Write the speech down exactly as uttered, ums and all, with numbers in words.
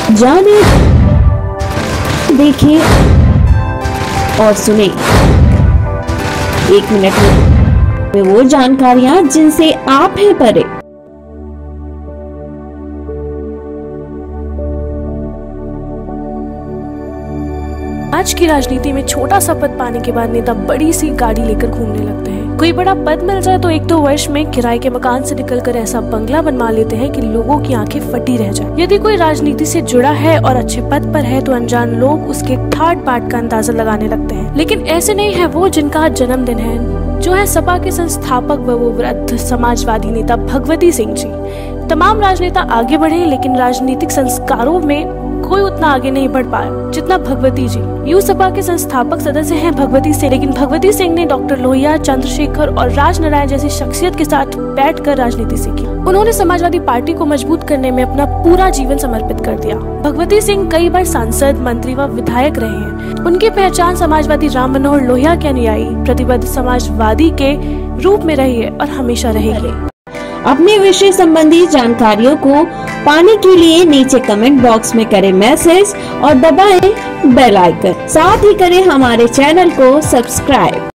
जाने, देखें और सुने एक मिनट में वो जानकारियां जिनसे आप हैं परे। आज की राजनीति में छोटा सा पद पाने के बाद नेता बड़ी सी गाड़ी लेकर घूमने लगते हैं। कोई बड़ा पद मिल जाए तो एक दो वर्ष में किराए के मकान से निकलकर ऐसा बंगला बनवा लेते हैं कि लोगों की आंखें फटी रह जाए। यदि कोई राजनीति से जुड़ा है और अच्छे पद पर है तो अनजान लोग उसके ठाट बाट का अंदाजा लगाने लगते हैं। लेकिन ऐसे नहीं है वो जिनका आज जन्मदिन है, जो है सपा के संस्थापक व वो वृद्ध समाजवादी नेता भगवती सिंह जी। तमाम राजनेता आगे बढ़े लेकिन राजनीतिक संस्कारों में कोई उतना आगे नहीं बढ़ पाया जितना भगवती जी। यू सपा के संस्थापक सदस्य हैं भगवती सिंह, लेकिन भगवती सिंह ने डॉक्टर लोहिया, चंद्रशेखर और राजनारायण जैसी शख्सियत के साथ बैठकर राजनीति सीखी। उन्होंने समाजवादी पार्टी को मजबूत करने में अपना पूरा जीवन समर्पित कर दिया। भगवती सिंह कई बार सांसद, मंत्री व विधायक रहे हैं। उनकी पहचान समाजवादी राम मनोहर लोहिया के अनुयायी, प्रतिबद्ध समाजवादी के रूप में रही है और हमेशा रहेगी। अपने विषय संबंधी जानकारियों को पाने के लिए नीचे कमेंट बॉक्स में करें मैसेज और दबाएं बेल आइकन। साथ ही करें हमारे चैनल को सब्सक्राइब।